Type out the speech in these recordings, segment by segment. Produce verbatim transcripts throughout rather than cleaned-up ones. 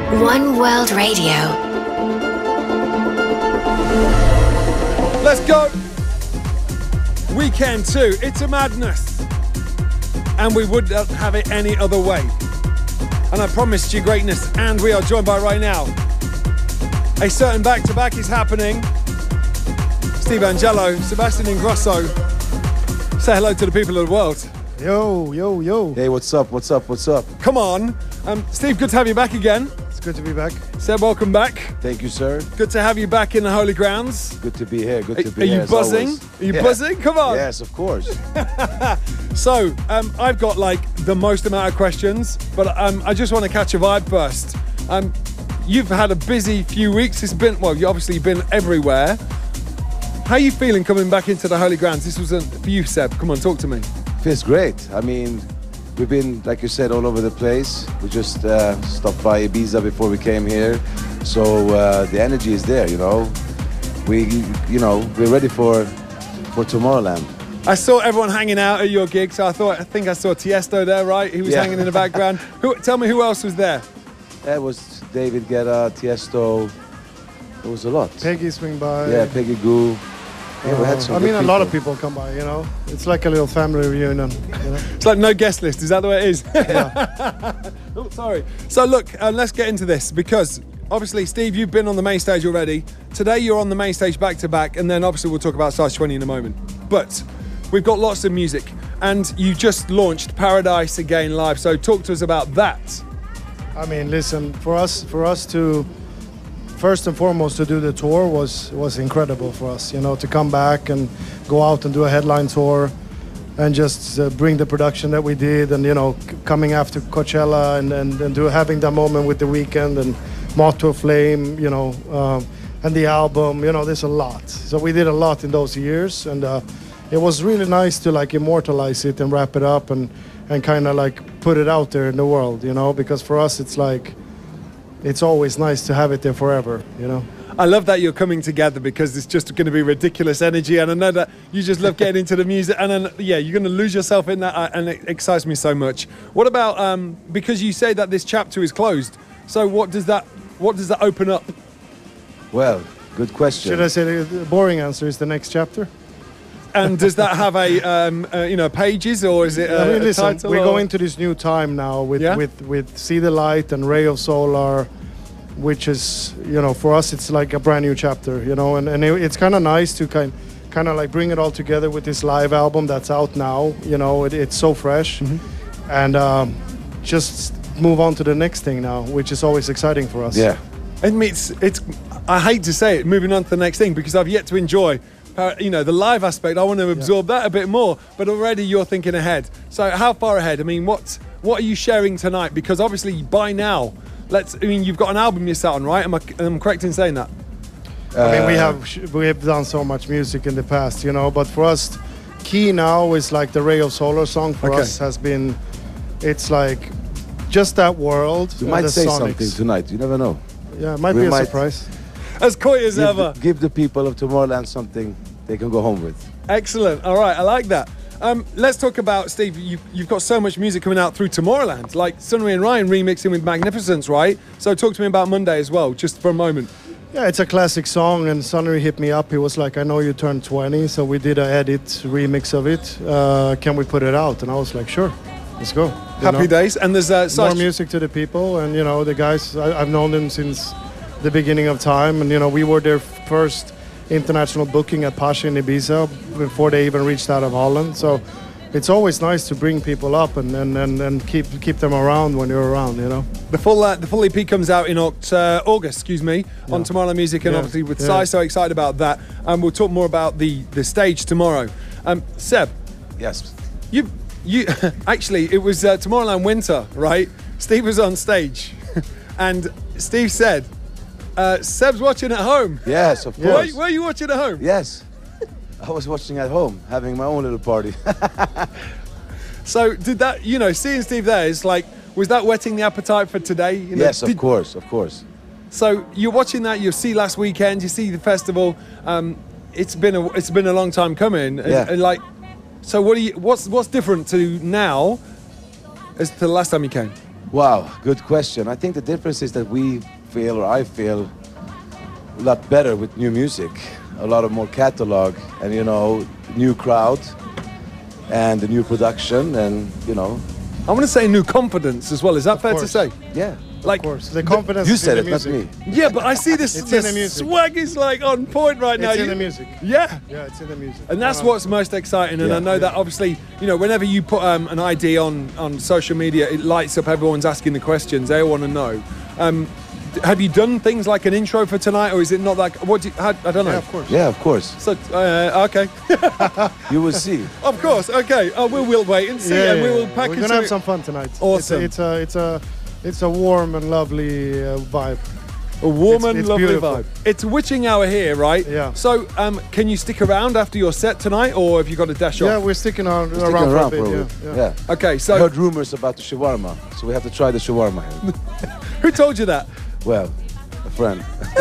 One World Radio. Let's go. Weekend two. It's a madness. And we would not have it any other way. And I promised you greatness. And we are joined by right now. A certain back-to-back is happening. Steve Angello, Sebastian Ingrosso. Say hello to the people of the world. Yo, yo, yo. Hey, what's up, what's up, what's up? Come on. Um, Steve, good to have you back again. It's good to be back. Seb, welcome back. Thank you, sir. Good to have you back in the Holy Grounds. Good to be here, good to Are, be are here. you buzzing? Are you yeah. buzzing? Come on. Yes, of course. So, um, I've got like the most amount of questions, but um, I just want to catch a vibe first. Um, you've had a busy few weeks. It's been, well, you obviously been everywhere. How are you feeling coming back into the Holy Grounds? This was a, for you, Seb. Come on, talk to me. Feels great. I mean, we've been, like you said, all over the place. We just uh, stopped by Ibiza before we came here. So uh, the energy is there, you know. We, you know, we're ready for for Tomorrowland. I saw everyone hanging out at your gig, so I thought, I think I saw Tiesto there, right? He was Yeah. hanging in the background. Who, tell me who else was there? That was David Guetta, Tiesto. There was a lot. Peggy swing by. Yeah, Peggy Goo. Yeah, we had some I mean, good a lot of people come by, you know. It's like a little family reunion, you know. It's like no guest list. Is that the way it is? Yeah. Oh, sorry. So look, uh, let's get into this because obviously, Steve, you've been on the main stage already. Today, you're on the main stage back to back, and then obviously we'll talk about Size twenty in a moment. But we've got lots of music, and you just launched Paradise Again live. So talk to us about that. I mean, listen, for us, for us to first and foremost to do the tour was was incredible for us. You know, to come back and go out and do a headline tour, and just uh, bring the production that we did, and you know, c- coming after Coachella and and, and do having that moment with The Weeknd and Moth to a Flame, you know, um, and the album. You know, there's a lot. So we did a lot in those years, and uh, it was really nice to like immortalize it and wrap it up and and kind of like put it out there in the world. You know, because for us it's like. It's always nice to have it there forever, you know. I love that you're coming together because it's just going to be ridiculous energy, and I know that you just love getting into the music, and then yeah, you're going to lose yourself in that, and it excites me so much. What about um, because you say that this chapter is closed? So what does that what does that open up? Well, good question. Should I say the the boring answer is the next chapter? And does that have a um, uh, you know pages, or is it a, I mean, a listen, title? we or? go into this new time now with, Yeah? with, with See the Light and Ray of Solar, which is, you know, for us it's like a brand new chapter, you know, and, and it, it's kind of nice to kind kind of like bring it all together with this live album that's out now, you know, it, it's so fresh, Mm-hmm. and um, just move on to the next thing now, which is always exciting for us. Yeah. I mean, it's it's. I hate to say it, moving on to the next thing because I've yet to enjoy. Uh, you know, the live aspect, I want to absorb that a bit more, but already you're thinking ahead. So how far ahead? I mean, what what are you sharing tonight? Because obviously by now, let's, I mean, you've got an album you're sat on, right? Am I, am I correct in saying that? I mean, we Uh, have sh- we have done so much music in the past, you know, but for us, key now is like the Ray of Solar song for Okay. us has been, it's like just that world. You and might the say sonics. something tonight, you never know. Yeah, it might We be a might- surprise. As coy as Give ever. the, give the people of Tomorrowland something they can go home with. Excellent. All right, I like that. Um, let's talk about, Steve, you, you've got so much music coming out through Tomorrowland, like Sunnery and Ryan remixing with Magnificence, right? So talk to me about Monday as well, just for a moment. Yeah, it's a classic song, and Sunnery hit me up. He was like, I know you turned twenty, so we did an edit remix of it. Uh, can we put it out? And I was like, sure, let's go. You Happy know? days. And there's uh, More Size- music to the people, and you know, the guys, I, I've known them since the beginning of time, and you know, we were their first international booking at Pasha in Ibiza before they even reached out of Holland. So it's always nice to bring people up and, and, and, and keep keep them around when you're around, you know. The full uh, the full E P comes out in Oct- uh, August, excuse me, on Tomorrowland Music, and Yeah. obviously with Yeah. Sai. So excited about that. And we'll talk more about the the stage tomorrow. Um, Seb, Yes. you you actually it was uh, Tomorrowland Winter, right? Steve was on stage, and Steve said, uh, "Seb's watching at home." Yes, of Where, course. where are you watching at home? Yes. I was watching at home, having my own little party. So did that? You know, seeing Steve there is like, was that whetting the appetite for today? You know, Yes, of did- course, of course. So you're watching that. You see last weekend. You see the festival. Um, it's been a it's been a long time coming. And- Yeah. and like, so what do you? What's what's different to now as to the last time you came? Wow, good question. I think the difference is that we feel, or I feel, a lot better with new music, a lot of more catalog, and you know, new crowd, and the new production, and you know. I want to say new confidence as well. Is that fair course. to say? Yeah. Like, Of course, the confidence. You is said in it, the not music. me. yeah, but I see this. It's the in the music. swag is like on point right now. It's in You- the music. Yeah. Yeah, it's in the music. And that's Uh, what's most exciting. And Yeah. I know that obviously, you know, whenever you put um, an I D on, on social media, it lights up. Everyone's asking the questions. They all want to know. Um, d- have you done things like an intro for tonight, or is it not that? What do you, how, I don't know. Yeah, of course. Yeah, of course. So, uh, okay. You will see. Of course. Okay. Uh, we'll, we'll wait and see, Yeah, and yeah, we will yeah. package We're gonna have it. some fun tonight. Awesome. It's a, it's a, it's a, it's a warm and lovely uh, vibe. A warm It's- and it's lovely beautiful. vibe. It's witching hour here, right? Yeah. So, um, can you stick around after your set tonight, or have you got to dash Yeah, off? we're sticking on Sticking around, around for a bit. for a yeah, bit. yeah. Yeah. Okay. I So, heard rumors about the shawarma, so we have to try the shawarma here. who told you that? Well, a friend.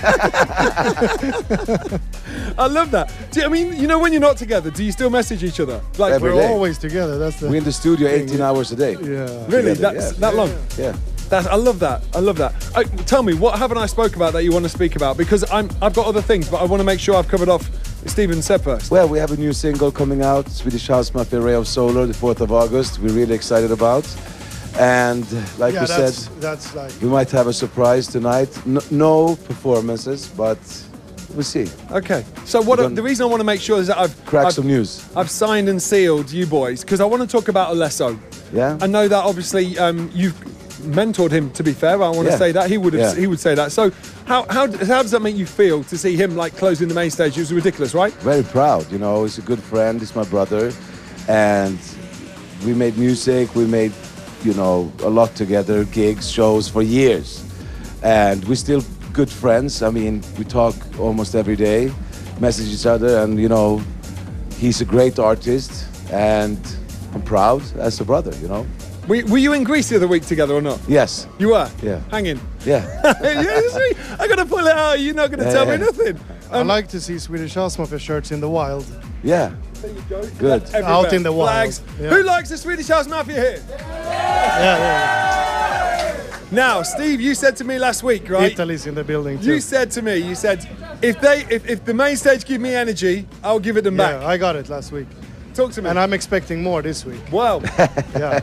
I love that. Do you, I mean, you know, when you're not together, do you still message each other? Like, Every We're day. always together. That's the. We're in the studio thing, eighteen yeah. hours a day. Yeah. really? together, That's yeah. that long? Yeah. That's, I love that. I love that. Uh, tell me, what haven't I spoke about that you want to speak about? Because I'm, I've got other things, but I want to make sure I've covered off Steven said first. Well, we have a new single coming out, Swedish House Mafia Ray of Solar, the fourth of August. We're really excited about. And like Yeah, we that's, said, that's like. we might have a surprise tonight. No, no performances, but we'll see. Okay. So what? We're I, gonna the reason I want to make sure is that I've Crack I've, some news. I've signed and sealed you boys because I want to talk about Alesso. Yeah? I know that obviously um, you've mentored him. To be fair, I want to Yeah. say that he would have, Yeah. he would say that. So how, how how does that make you feel to see him like closing the main stage? It was ridiculous, right? Very proud, you know, he's a good friend, he's my brother. And we made music, we made, you know, a lot together, gigs, shows for years. And we're still good friends. I mean, we talk almost every day, message each other, and, you know, he's a great artist. And I'm proud as a brother, you know. Were, were you in Greece the other week together or not? Yes, You were? Yeah. Hanging? yeah. Yeah, you see, I gotta pull it out. You're not gonna Yeah, tell yeah. me nothing. I Um, like to see Swedish House Mafia shirts in the wild. Yeah, there you go. Good. Everywhere. Out in the wild. Flags. Yeah. Who likes the Swedish House Mafia here? Yeah, yeah. Now, Steve, you said to me last week, right? Italy's in the building too. You said to me, you said, if they, if, if the main stage give me energy, I'll give it them yeah, back. I got it last week, Talk to me. and I'm expecting more this week. Wow. Yeah,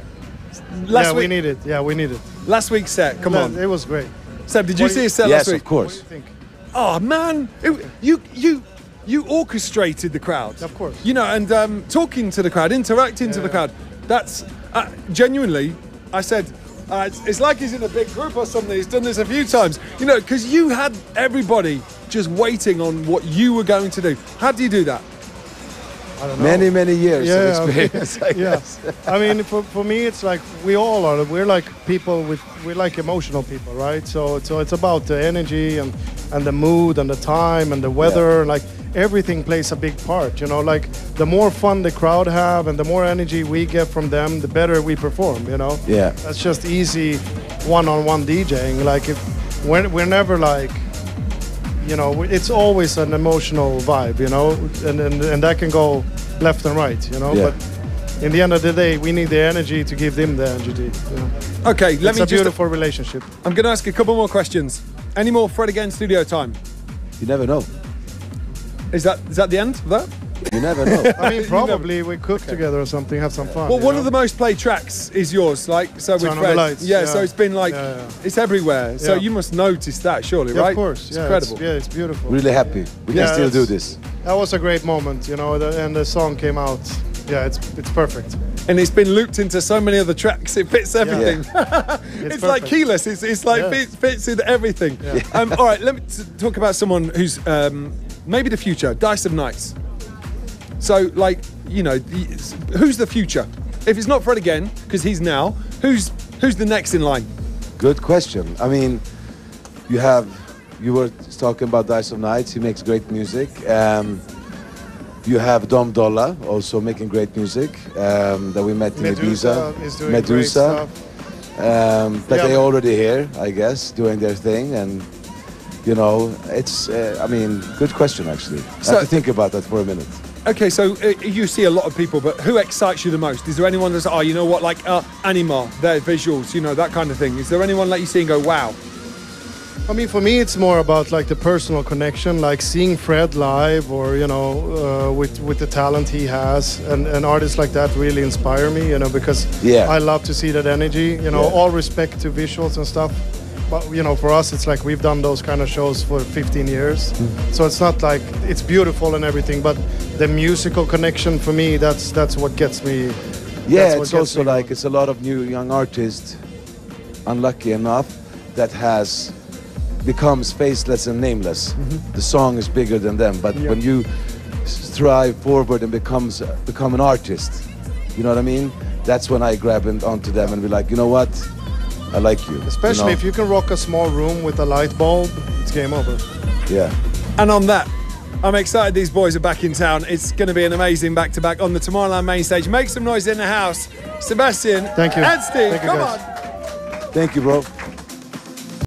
Last yeah, week, we need it. Yeah, we need it. last week's set. Come on. It was great. Seb, did you What do see you- his set yes, last week? of course. What do you think? Oh man, it, you you you orchestrated the crowd. Of course. You know, and um, talking to the crowd, interacting to the Yeah. crowd. That's uh, genuinely. I said, uh, it's, it's like he's in a big group or something. He's done this a few times. You know, because you had everybody just waiting on what you were going to do. How do you do that? I don't know. Many, many years Yeah, of experience, I yeah. guess. I mean, for, for me, it's like we all are. We're like people with we're like emotional people, right? So so it's about the energy and and the mood and the time and the weather. Like everything plays a big part. You know, like the more fun the crowd have and the more energy we get from them, the better we perform. You know. Yeah. That's just easy one-on-one DJing. Like if we're we're never like. You know, it's always an emotional vibe, you know, and, and and that can go left and right, you know. Yeah. But in the end of the day, we need the energy to give them the energy. You know? Okay, let It's me a just. beautiful relationship. I'm going to ask a couple more questions. Any more Fred again studio time? You never know. Is that is that the end of that? You never know. I mean, probably we cook together or something, have some fun. Well, you one know? of the most played tracks is yours, like so with Turn on the Fred. Lights, yeah, yeah. so it's been like Yeah, yeah. it's everywhere. So Yeah. you must notice that, surely, Yeah, right? of course, it's yeah, incredible. It's, yeah, it's beautiful. Really happy. We Yeah, can still do it's- this. That was a great moment, you know, the, and the song came out. Yeah, it's it's perfect. And it's been looped into so many other tracks. It fits everything. It's, it's like perfect. keyless. It's, it's like Yeah. fits, fits in everything. Um, all right, let me t- talk about someone who's um, maybe the future. Dice of Nights. So, like, you know, the, who's the future? If it's not Fred again, because he's now, who's who's the next in line? Good question. I mean, you have, you were talking about Dice of Nights. He makes great music. Um, you have Dom Dolla also making great music um, that we met in Medusa Ibiza. is doing Medusa. great stuff. Um, but Yeah, they but- already here, I guess, doing their thing. And, you know, it's, uh, I mean, good question, actually. I So- have to think about that for a minute. Okay, so uh, you see a lot of people, but who excites you the most? Is there anyone that's, oh, you know what, like uh, Anima, their visuals, you know, that kind of thing? Is there anyone that you see and go, wow? I mean, for me, it's more about like the personal connection, like seeing Fred live, or you know, uh, with with the talent he has, and, and artists like that really inspire me, you know, because Yeah. I love to see that energy. You know, Yeah. all respect to visuals and stuff, but you know, for us, it's like we've done those kind of shows for fifteen years, so it's not like it's beautiful and everything, but the musical connection for me, that's that's what gets me. Yeah, that's what it's gets also me like going. it's a lot of new young artists, unlucky enough, that has becomes faceless and nameless. The song is bigger than them, but Yeah. when you strive forward and becomes become an artist, you know what I mean? That's when I grab in, onto them and be like, you know what? I like you. Especially you know? if you can rock a small room with a light bulb, it's game over. Yeah. And on that, I'm excited these boys are back in town. It's going to be an amazing back-to-back on the Tomorrowland main stage. Make some noise in the house. Sebastian Thank you. and Steve, Thank you, come guys. on. Thank you, bro.